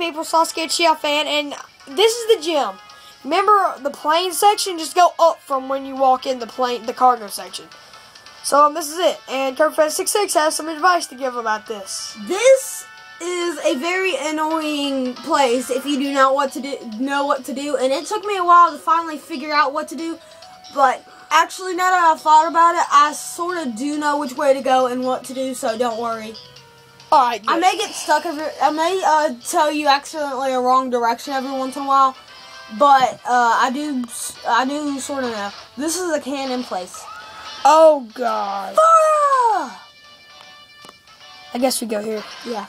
people? Sasuke Uchiha fan, and this is the gym. Remember the plane section? Just go up from when you walk in the cargo section. So this is it. And CurveFed66 has some advice to give about this. This is a very annoying place if you do not know what to do. And it took me a while to finally figure out what to do. But actually, now that I've thought about it, I sort of do know which way to go and what to do. So don't worry. All right. I may get stuck. I may tell you accidentally a wrong direction every once in a while. But I do sort of know. This is a cannon place. Oh God. Fire! I guess we go here. Yeah.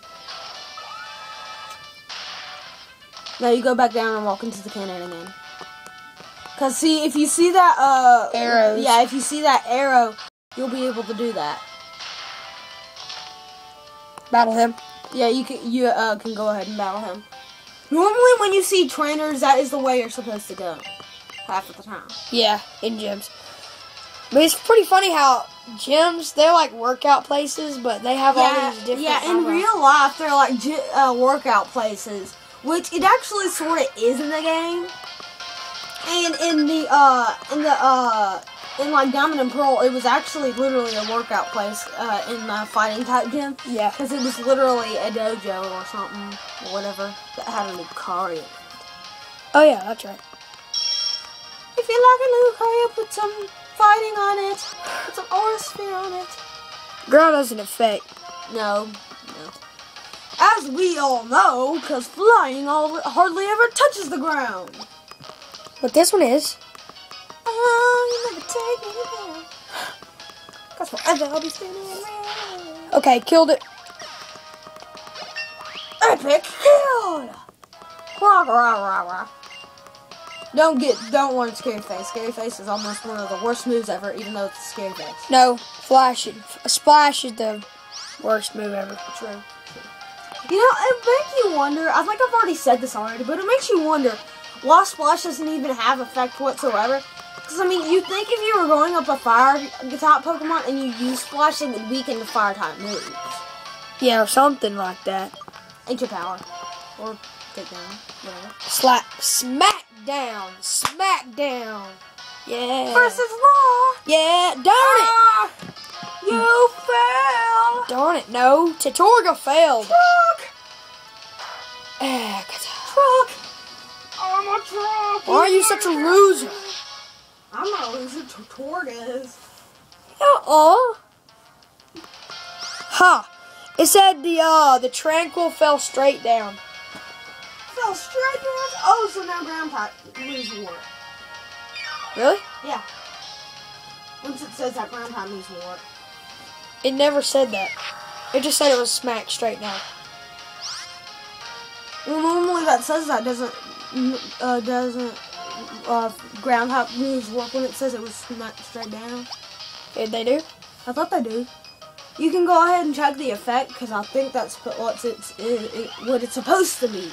Now you go back down and walk into the cannon again. Cause see, if you see that arrows. Yeah, if you see that arrow, you'll be able to do that. Battle him. Yeah, you can go ahead and battle him. Normally, when you see trainers, that is the way you're supposed to go. Half of the time. Yeah, in gyms. But it's pretty funny how gyms, they're like workout places, but they have all these different... Yeah, in real life, they're like workout places, which it actually sort of is in the game. And in like Diamond and Pearl, it was actually literally a workout place in the fighting type gym. Yeah. Because it was literally a dojo or something, or whatever, that had a Lucario in it. Oh yeah, that's right. If you like a Lucario, put some fighting on it. Put some aura sphere on it. Ground doesn't affect. No. As we all know, because flying hardly ever touches the ground. But this one is. Oh, you never take me down. Because forever I'll be standing around. Okay, killed it. Epic kill! Rah, rah, rah, rah. Don't learn Scary Face. Scary Face is almost one of the worst moves ever, even though it's a Scary Face. No, Splash is the worst move ever. True. You know, it makes you wonder, I think I've already said this already, but it makes you wonder why Splash doesn't even have effect whatsoever. Because, I mean, you'd think if you were going up a fire-type Pokemon and you use Splash, it would weaken the fire-type moves. Yeah, or something like that. Ancient Power. Or Takedown. Whatever. Smack down. Yeah. Versus Raw! Yeah, darn it! You fail! Darn it, no. Tortorga failed. Truck! Ah, Truck! I'm a truck! Why are you such a loser? I'm not a loser, Tortorga is. Uh-oh. Ha! It said the Tranquil fell straight down. Fell straight down? Oh, so now ground type lose war. Really? Yeah. Once it says that ground type lose war. It never said that. It just said it was smacked straight down. Well, normally that says that doesn't ground type moves work when it says it was smacked straight down. Did they do? I thought they do. You can go ahead and check the effect because I think that's what it's supposed to be.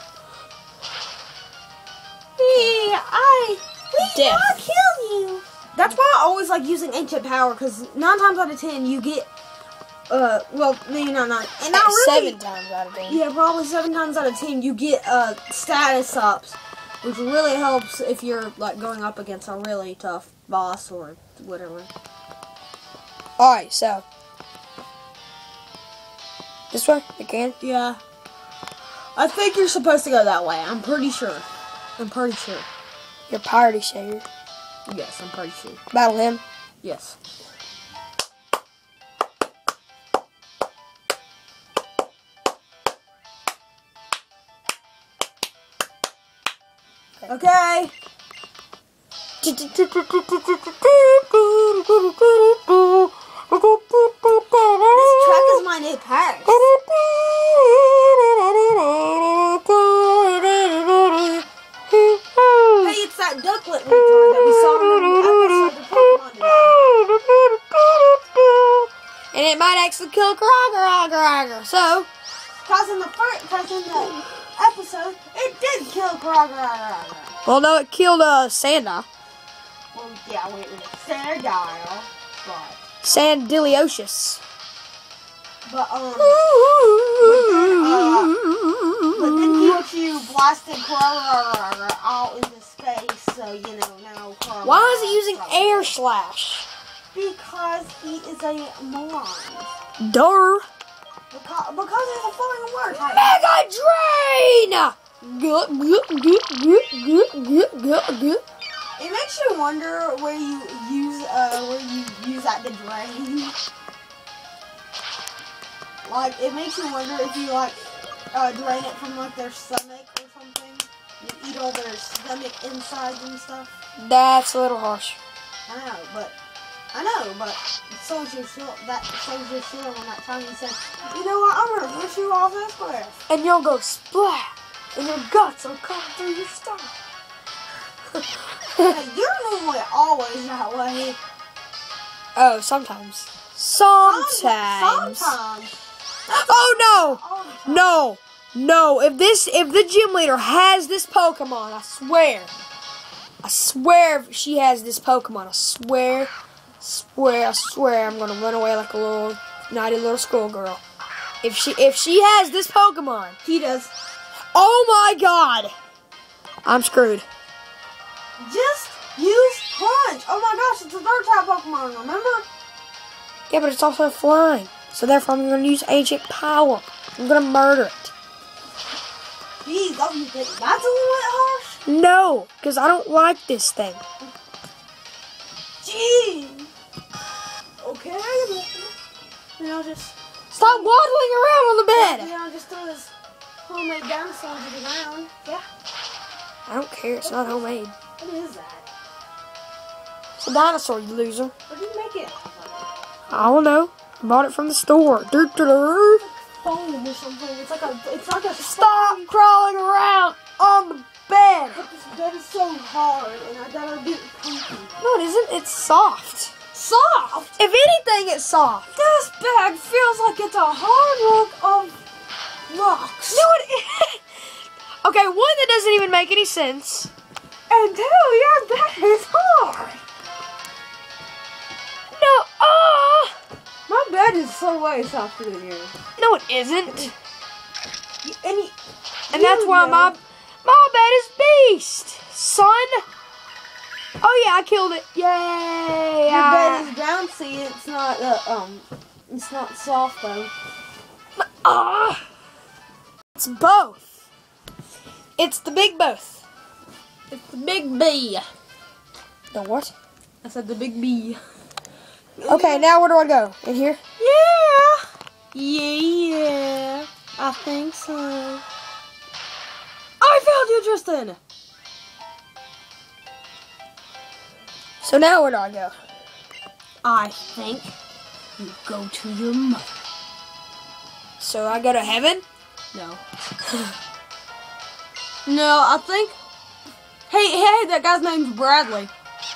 I kill you. That's why I always like using Ancient Power because 9 times out of 10 you get well, maybe not 9, and not really 7 times out of 10. Yeah, probably 7 times out of 10 you get status ups, which really helps if you're like going up against a really tough boss or whatever. All right, so this way again. Yeah, I think you're supposed to go that way. I'm pretty sure. You're party shader. Yes, I'm pretty sure. Battle him. Yes. Okay. This track is my new Paris. Hey, it's that ducklet retard that we saw in the episode of Pokemon today. And it might actually kill Kroger. So, Cause in the episode, it did kill Kroger. well, no, it killed Sanda. Well, yeah, wait, Sandile, but Sandiliocious. but blasted Crawler out into space, so, you know, now Crawler... Why is he using air slash? Because he is a moron. Durr. Because it's a flying word. Mega Drain! Good. It makes you wonder where you use that to drain. Like, it makes you wonder if you, like, drain it from, like, their stomach or something. You eat all their stomach insides and stuff. That's a little harsh. I know, but Soldier Shield on that time he said, you know what, I'm gonna push you off this cliff. And you'll go splat, and your guts will come through your stomach. Hey, you're normally always that way. Oh, sometimes. Sometimes. Oh no! No! If the gym leader has this Pokemon, I swear if she has this Pokemon, I swear, I'm gonna run away like a little naughty little schoolgirl. If she has this Pokemon, He does. oh my god, I'm screwed. Just use Punch. Oh my gosh, it's a third type Pokemon, remember? Yeah, but it's also flying, so therefore I'm gonna use Ancient Power. I'm gonna murder it. Jeez, oh, you think that's a little bit harsh? No, because I don't like this thing. Jeez. Okay, I can listen. Then I'll just... Stop waddling around on the bed. Then I'll just throw this homemade dinosaur to the ground. Yeah. I don't care. It's not homemade. What is that? It's a dinosaur, you loser. What did you make it? I don't know. I bought it from the store. Doo-doo-doo. Foam or something. It's like a Stop crawling around on the bed. But this bed is so hard, and I gotta be comfy. No, it isn't. It's soft. Soft. If anything, it's soft. This bag feels like it's a hard rock of rocks. No, it isn't. Okay, one, that doesn't even make any sense. And two, your bed is hard. No, My bed is so way softer than yours. no, it isn't. And that's why my bed is beast, son. Oh yeah, I killed it. Yay! Your bed is bouncy. It's not soft though. It's both. It's the big both. It's the big B. The what? I said the big B. Okay, now where do I go? In here? Yeah. I think so. I found you, Tristan. So now where do I go? I think you go to your mother. So I go to heaven? No. No, I think. Hey, that guy's name's Bradley.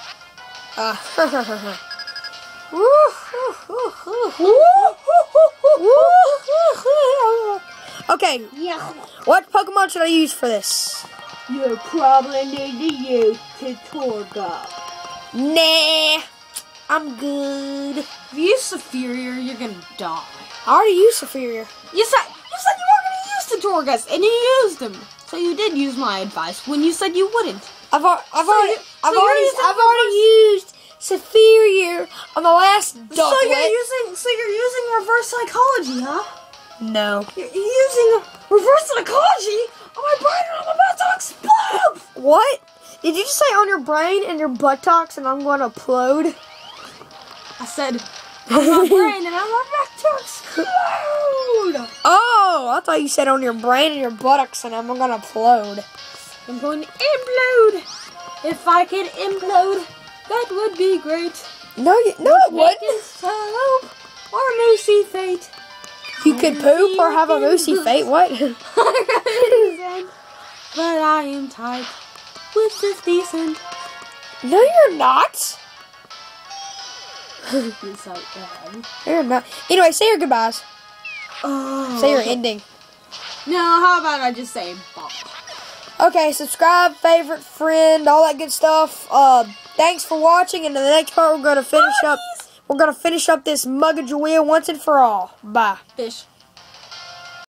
Okay, Yeah. what Pokemon should I use for this? You probably need to use Torga. Nah, I'm good. If you use Superior, you're gonna die. I already used Superior. You said you weren't gonna use the Torgas, and you used them. So you did use my advice when you said you wouldn't. I've already used Superior on the last Ducklet. So you're using reverse psychology, huh? No. You're using reverse psychology on my brain, and I'm about to explode. What? Did you just say on your brain and your buttocks and I'm going to implode? I said on my brain, and I'm about to explode. Oh, I thought you said on your brain and your buttocks and I'm going to implode. I'm going to implode. If I can implode, that would be great. No, it wouldn't. Soap or Moosey Fate. You could poop or have a moosey fate. What? But I am tight with this decent. No, you're not. Yes, I am. You're not. Anyway, say your goodbyes. Oh. Say your ending. No, how about I just say bye? Okay, subscribe, favorite, friend, all that good stuff. Thanks for watching, and in the next part we're gonna finish up. We're gonna finish up this Mugga Jawea once and for all. Bye. Fish.